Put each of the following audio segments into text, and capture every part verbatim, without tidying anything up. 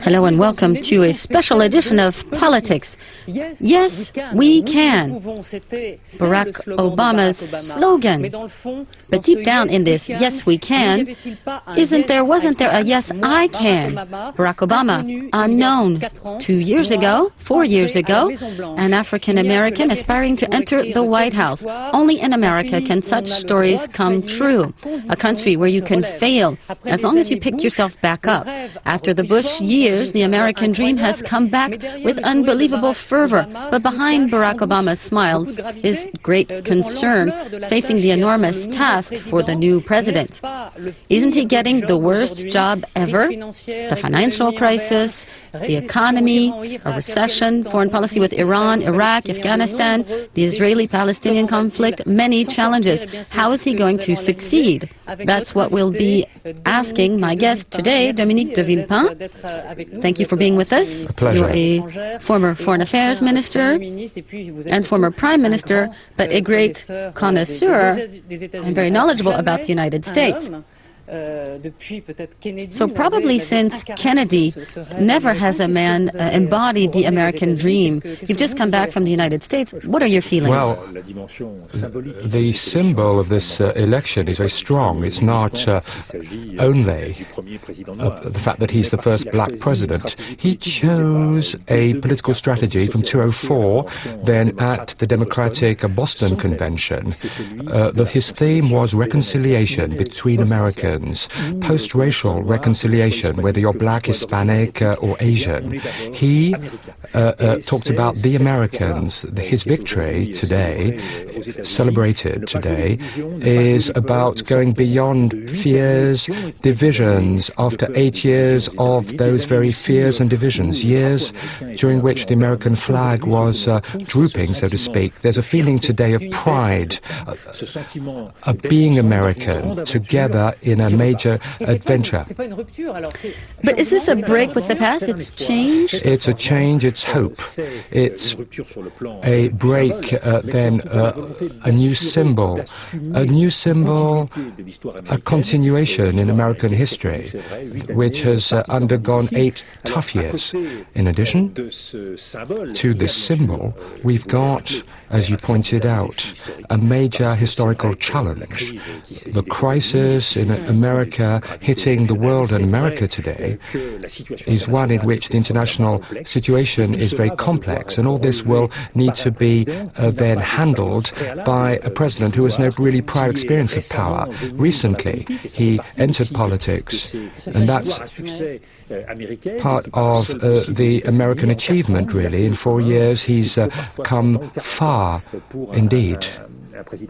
Hello and welcome to a special edition of Politics. Yes, we can. Barack Obama's slogan. But deep down in this, yes, we can, isn't there, wasn't there a yes, I can? Barack Obama, unknown. Two years ago, four years ago, an African-American aspiring to enter the White House. Only in America can such stories come true. A country where you can fail as long as you pick yourself back up. After the Bush years, the American dream has come back with unbelievable fervor. But behind Barack Obama's smile is great concern facing the enormous task for the new president. Isn't he getting the worst job ever? The financial crisis, the economy, a recession, foreign policy with Iran, Iraq, Afghanistan, the Israeli-Palestinian conflict, many challenges. How is he going to succeed? That's what we'll be asking my guest today, Dominique de Villepin. Thank you for being with us. A pleasure. You're a former Foreign Affairs Minister and former Prime Minister, but a great connoisseur and very knowledgeable about the United States. So probably since Kennedy, never has a man uh, embodied the American dream. You've just come back from the United States. What are your feelings? Well, the symbol of this uh, election is very strong. It's not uh, only uh, the fact that he's the first black president. He chose a political strategy from two thousand four, then at the Democratic Boston Convention. Uh, the, his theme was reconciliation between Americans. Post-racial reconciliation, whether you're black, Hispanic, uh, or Asian. He uh, uh, talked about the Americans. His victory today, celebrated today, is about going beyond fears, divisions, after eight years of those very fears and divisions, years during which the American flag was uh, drooping, so to speak. There's a feeling today of pride, uh, of being American, together in a major adventure. But is this a break with the past? It's change? It's a change, it's hope. It's a break, uh, then uh, a new symbol. A new symbol, a continuation in American history, which has uh, undergone eight tough years. In addition to this symbol, we've got, as you pointed out, a major historical challenge. The crisis in America hitting the world and America today is one in which the international situation is very complex, and all this will need to be uh, then handled by a president who has no really prior experience of power. Recently, he entered politics, and that's part of uh, the American achievement, really. In four years, he's uh, come far indeed. Okay,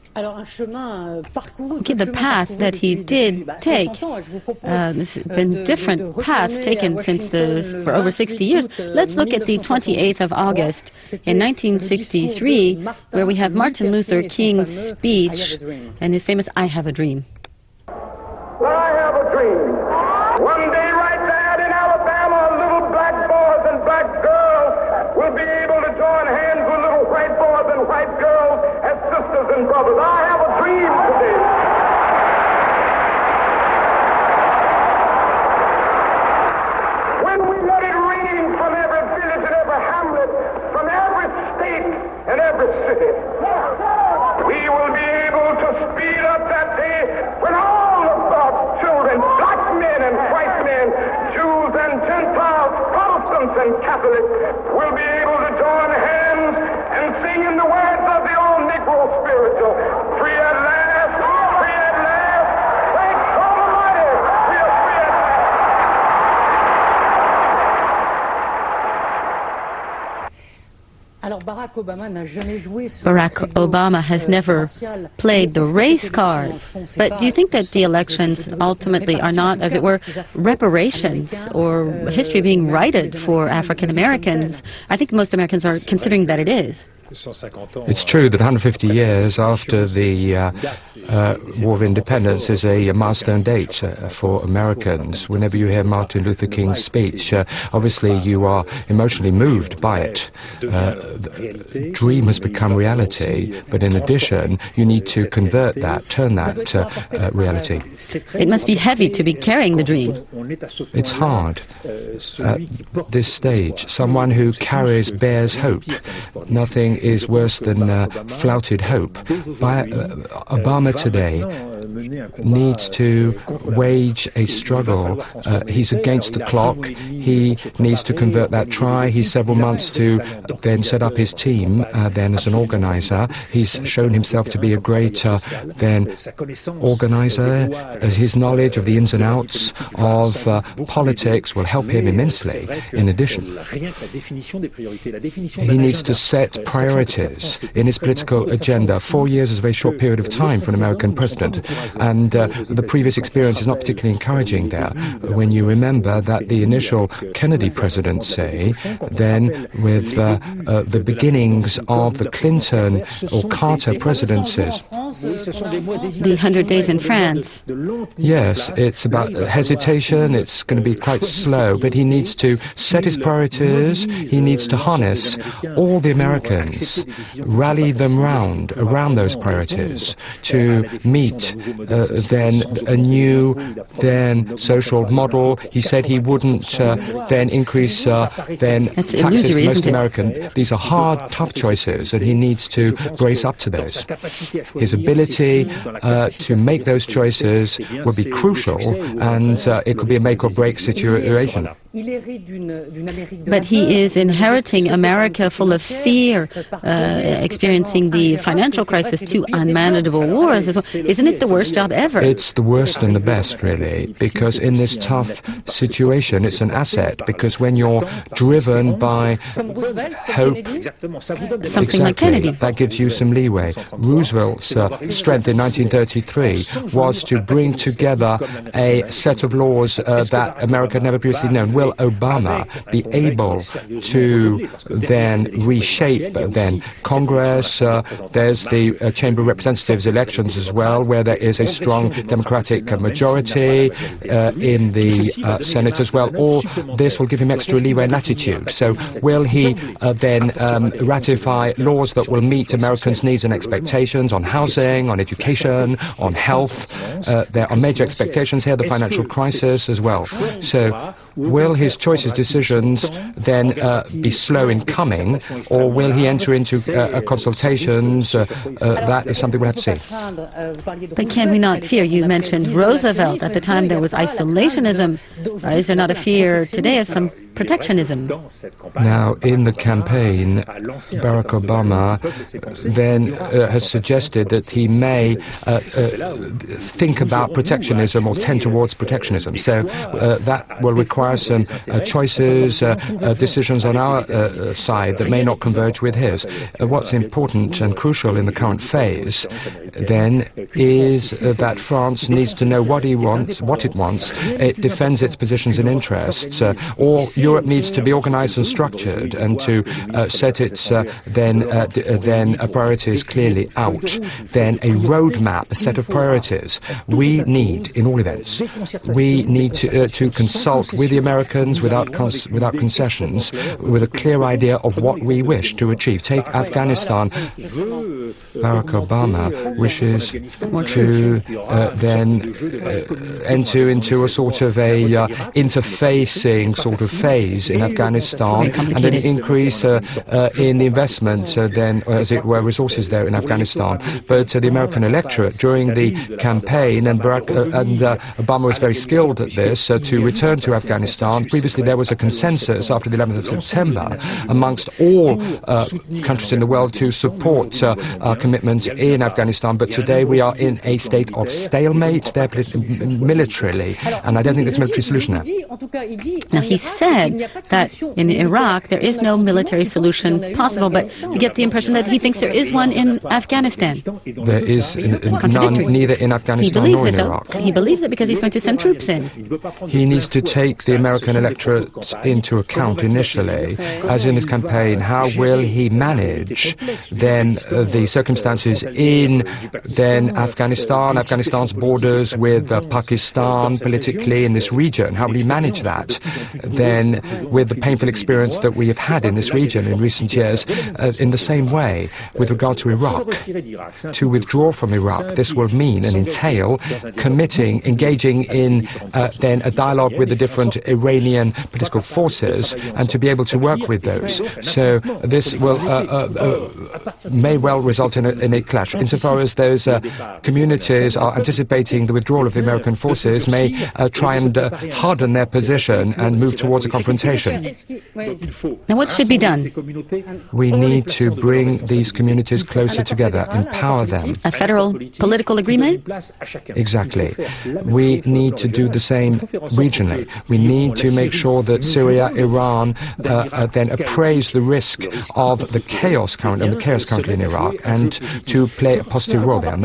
the path that he did take, uh, there's been different paths taken since the, for over sixty years. Let's look at the twenty-eighth of August in nineteen sixty-three, where we have Martin Luther King's speech and his famous I Have a Dream. Well, I have a dream. One day right there in Alabama, little black boys and black girls will be able to join hands with little white boys and white girls as sisters and brothers. I have a dream today. When we let it rain from every village and every hamlet, from every state and every city, we will be able to speed up that day when all of God's children, black men and white men, Jews and Gentiles, Protestants and Catholics, will be able to join hands and sing in the words of the old Negro spiritual, free at last, free at last, thank God Almighty, we are free at last. Barack Obama has never played the race card. But do you think that the elections ultimately are not, as it were, reparations or history being righted for African Americans? I think most Americans are considering that it is. It's true that one hundred fifty years after the uh, uh, War of Independence is a, a milestone date uh, for Americans. Whenever you hear Martin Luther King's speech, uh, obviously you are emotionally moved by it. Uh, the dream has become reality, but in addition, you need to convert that, turn that uh, uh, reality. It must be heavy to be carrying the dream. It's hard. At this stage, someone who carries, bears hope. Nothing is worse than uh, flouted hope. By, uh, Obama today needs to wage a struggle. Uh, he's against the clock. He needs to convert that try. He's several months to then set up his team uh, then as an organizer. He's shown himself to be a great uh, then organizer. Uh, his knowledge of the ins and outs of uh, politics will help him immensely. In addition, he needs to set priorities in his political agenda. Four years is a very short period of time for an American president, and uh, the previous experience is not particularly encouraging there. When you remember that the initial Kennedy presidency, then with uh, uh, the beginnings of the Clinton or Carter presidencies. The hundred days in France. Yes, it's about hesitation. It's going to be quite slow, but he needs to set his priorities. He needs to harness all the Americans, rally them round around those priorities to meet uh, then a new then social model. He said he wouldn't uh, then increase uh, then taxes for most Americans. These are hard, tough choices, and he needs to brace up to those. His ability uh, to make those choices will be crucial, and uh, it could be a make or break situation. But he is inheriting America full of fear, uh, experiencing the financial crisis, two unmanageable wars as well. Isn't it the worst job ever? It's the worst and the best, really, because in this tough situation, it's an asset, because when you're driven by hope, something exactly, like Kennedy, that gives you some leeway. Roosevelt's uh, strength in nineteen thirty-three was to bring together a set of laws uh, that America had never previously known. Will Obama be able to then reshape then Congress? Uh, there's the uh, Chamber of Representatives elections as well, where there is a strong Democratic uh, majority uh, in the uh, Senate as well. All this will give him extra leeway and latitude. So will he uh, then um, ratify laws that will meet Americans' needs and expectations on housing, on education, on health? Uh, there are major expectations here, the financial crisis as well. So will his choices, decisions then uh, be slow in coming, or will he enter into uh, consultations? Uh, uh, that is something we'll have to see. But can we not fear? You mentioned Roosevelt. At the time there was isolationism. Uh, is there not a fear today of some protectionism? Now, in the campaign, Barack Obama then uh, has suggested that he may uh, uh, think about protectionism or tend towards protectionism. So uh, that will require some uh, choices, uh, uh, decisions on our uh, side that may not converge with his. Uh, what's important and crucial in the current phase, then, is uh, that France needs to know what he wants, what it wants. It defends its positions and interests, uh, or Europe needs to be organized and structured and to uh, set its uh, then uh, d uh, then uh, priorities clearly out. Then a roadmap, a set of priorities. We need, in all events, we need to, uh, to consult with the Americans without cons without concessions, with a clear idea of what we wish to achieve. Take Afghanistan. Barack Obama wishes to uh, then uh, enter into a sort of a uh, interfacing sort of phase in Afghanistan, and an increase uh, uh, in the investment, uh, then, as it were, resources there in Afghanistan. But uh, the American electorate, during the campaign, and, Barack, uh, and uh, Obama was very skilled at this, uh, to return to Afghanistan. Previously, there was a consensus after the eleventh of September amongst all uh, countries in the world to support uh, our commitment in Afghanistan. But today, we are in a state of stalemate there militarily, and I don't think there's a military solution now. Now, he said that in Iraq there is no military solution possible, but we get the impression that he thinks there is one in Afghanistan. There is none, neither in Afghanistan nor in Iraq. He believes it because he's going to send troops in. He needs to take the American electorate into account initially, as in his campaign, how will he manage then uh, the circumstances in then Afghanistan, Afghanistan's borders with uh, Pakistan politically in this region? How will he manage that then with the painful experience that we have had in this region in recent years? Uh, in the same way, with regard to Iraq, to withdraw from Iraq, this will mean and entail committing, engaging in uh, then a dialogue with the different Iranian political forces and to be able to work with those. So this will uh, uh, uh, may well result in a, in a clash. Insofar as those uh, communities are anticipating the withdrawal of the American forces, may uh, try and uh, harden their position and move towards a confrontation. Now what should be done? We need to bring these communities closer together, empower them. A federal political agreement? Exactly. We need to do the same regionally. We need to make sure that Syria, Iran, uh, uh, then appraise the risk of the chaos current and the chaos currently in Iraq, and to play a positive role there.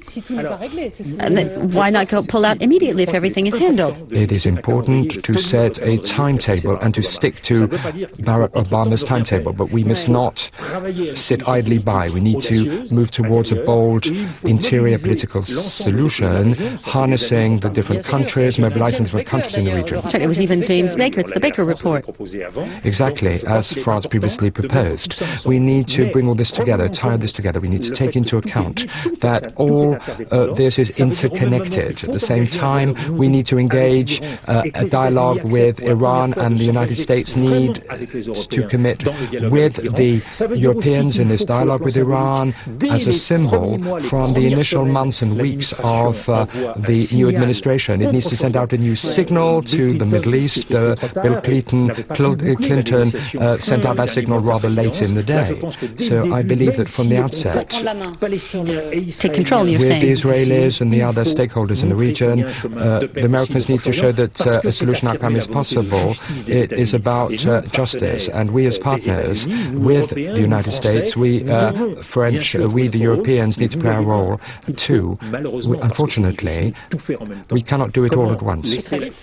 And why not go pull out immediately if everything is handled? It is important to set a timetable and to stick to Barack Obama's timetable, but we must not sit idly by. We need to move towards a bold interior political solution, harnessing the different countries, mobilizing different countries in the region. It was even James Baker, it's the Baker Report. Exactly, as France previously proposed. We need to bring all this together, tie this together. We need to take into account that all uh, this is interconnected. At the same time, we need to engage uh, a dialogue with Iran, and the United States need to commit with the Europeans in this dialogue with Iran as a symbol from the initial months and weeks of uh, the new administration. It needs to send out a new signal to the Middle East. Uh, Bill Clinton, Clinton uh, sent out that signal rather late in the day. So I believe that from the outset, take control, you're with saying. the Israelis and the other stakeholders in the region, uh, the Americans need to show that uh, a solution outcome is possible. It is about uh, justice, and we as partners with the United States, we uh, French, uh, we the Europeans need to play our role too. We, unfortunately, we cannot do it all at once.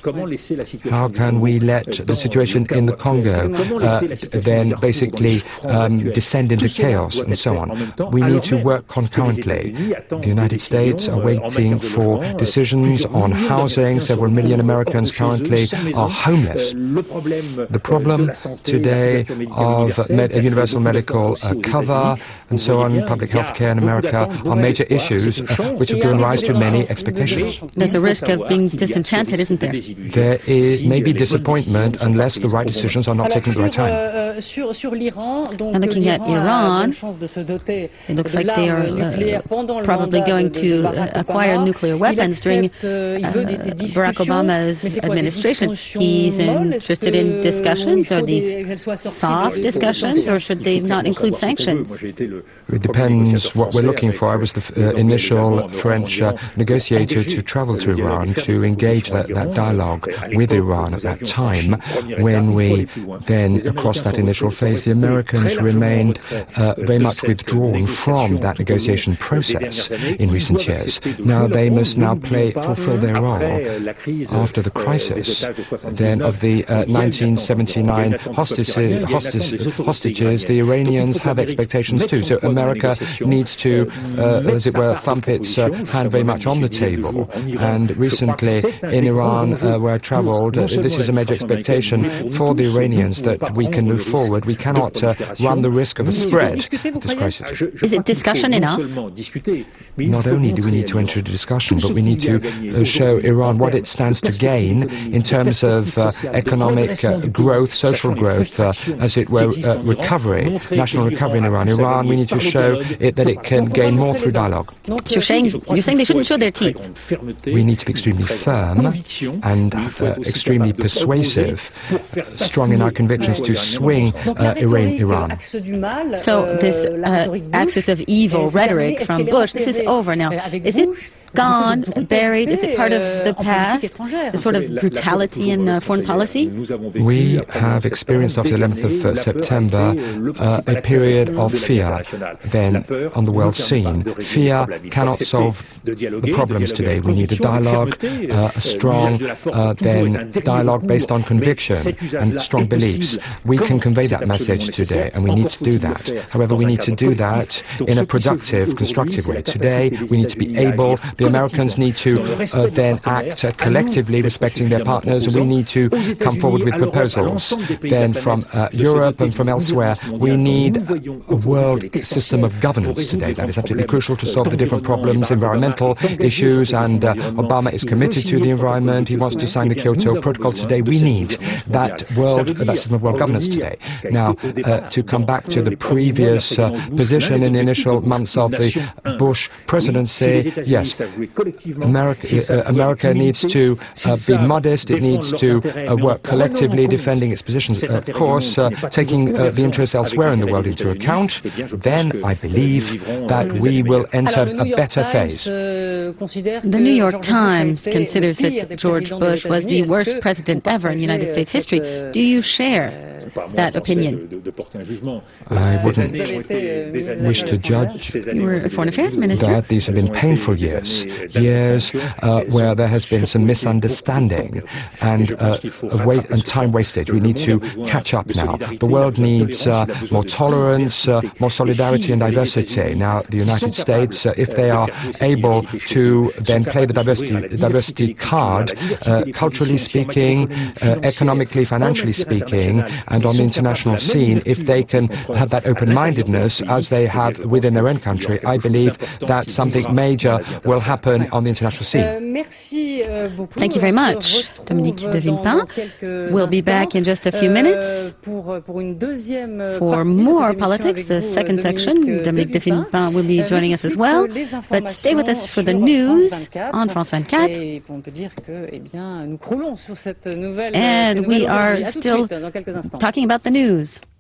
How can we let the situation in the Congo uh, then basically um, descend into chaos and so on? We need to work concurrently. The United States are waiting for decisions on housing. Several million Americans currently are homeless. The problem today of med universal medical uh, cover and so on, public health care in America, are major issues uh, which have given rise to many expectations. There's a risk of being disenchanted, isn't there? There is maybe disappointment unless the right decisions are not taken at the right time. And looking at Iran, it looks like they are uh, probably going to uh, acquire nuclear weapons during uh, Barack Obama's administration. He's interested in discussions. Are these soft discussions, or should they not include sanctions? It depends what we're looking for. I was the uh, initial French uh, negotiator to travel to Iran to engage that, that dialogue with Iran at that time. When we then crossed that initial phase, the Americans remained uh, very much withdrawn from that negotiation process in recent years. Now they must now play, fulfill their role after the crisis then of the uh, nineteen seventy-nine hostages, hostages, hostages. The Iranians have expectations too. So America needs to, uh, as it were, thump its uh, hand very much on the table. And recently in Iran, uh, where I traveled, uh, this is a major expectation for the Iranians that we can move forward. We cannot uh, run the risk of a spread of this crisis. Is it discussion enough? Not only do we need to enter the discussion, but we need to uh, show Iran what it stands to gain in terms of uh, economic uh, growth, social growth, uh, as it were, uh, recovery, national recovery in Iran. Iran, we need to show it that it can gain more through dialogue. You're saying, you're saying they shouldn't show their teeth? We need to be extremely firm and uh, extremely persuasive, uh, strong in our convictions to swing uh, Iran. Iran. So this uh, axis of evil rhetoric from Bush, this is over now. Is it gone, buried? Is it part of the past, the sort of brutality in uh, foreign policy? We have experienced after the eleventh of September uh, a period of fear then on the world scene. Fear cannot solve the problems today. We need a dialogue, uh, a strong uh, then dialogue based on conviction and strong beliefs. We can convey that message today, and we need to do that. However, we need to do that in a productive, constructive way. Today, we need to be able, the Americans need to uh, then act uh, collectively, respecting their partners. We need to come forward with proposals. Then from uh, Europe and from elsewhere, we need a world system of governance today. That is absolutely crucial to solve the different problems, environmental issues, and uh, Obama is committed to the environment. He wants to sign the Kyoto Protocol today. We need that world, uh, that system of world governance today. Now, uh, to come back to the previous uh, position in the initial months of the Bush presidency, yes, America, uh, America needs to uh, be modest. It needs to uh, work collectively, defending its positions. Uh, of course, uh, taking uh, the interests elsewhere in the world into account, then I believe that we will enter a better phase. The New York Times considers that George Bush was the worst president ever in United States history. Do you share that opinion? I wouldn't wish to judge You were a Foreign Affairs Minister. that. These have been painful years, years uh, where there has been some misunderstanding and, uh, wait and time wasted. We need to catch up now. The world needs uh, more tolerance, uh, more solidarity and diversity. Now, the United States, uh, if they are able to then play the diversity, diversity card, uh, culturally speaking, uh, economically, financially speaking, and on the international scene, if they can have that open-mindedness as they have within their own country, I believe that something major will happen on the international scene. Thank you very much, Dominique de Villepin. We'll be back in just a few minutes for more politics, the second section. Dominique de Villepin will be joining us as well. But stay with us for the news on France twenty-four. And we are still talking about the news.